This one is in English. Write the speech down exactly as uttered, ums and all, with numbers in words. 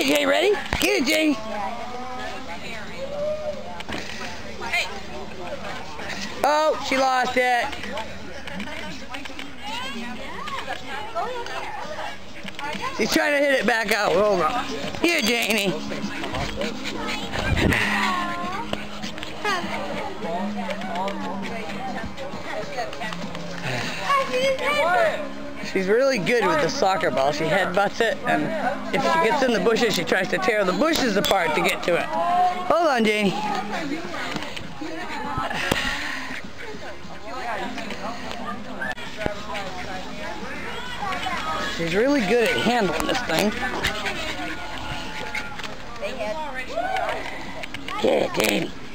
Janie, ready? Get it, Janie. Oh, she lost it. She's trying to hit it back out. Hold on. Here, Janie. She's really good with the soccer ball. She headbutts it, and if she gets in the bushes, she tries to tear the bushes apart to get to it. Hold on, Janie. She's really good at handling this thing. Get it, Janie.